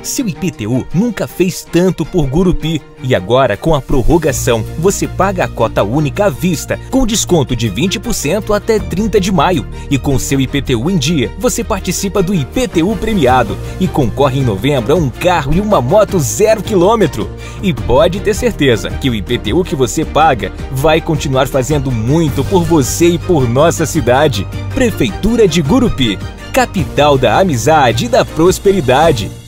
Seu IPTU nunca fez tanto por Gurupi. E agora, com a prorrogação, você paga a cota única à vista, com desconto de 20% até 30 de maio. E com seu IPTU em dia, você participa do IPTU premiado e concorre em novembro a um carro e uma moto 0 km. E pode ter certeza que o IPTU que você paga vai continuar fazendo muito por você e por nossa cidade. Prefeitura de Gurupi, capital da amizade e da prosperidade.